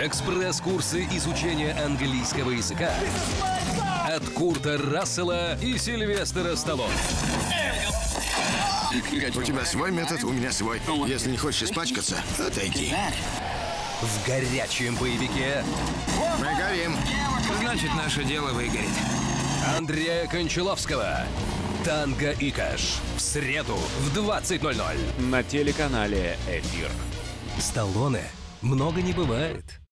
Экспресс-курсы изучения английского языка от Курта Рассела и Сильвестра Сталлоне. У тебя свой метод, у меня свой. Если не хочешь испачкаться, отойди. В горячем боевике Мы горим. Значит, наше дело выгорит. Андрея Кончаловского «Танго и Кэш» в среду в 20:00 на телеканале «Эфир». Сталлоне много не бывает.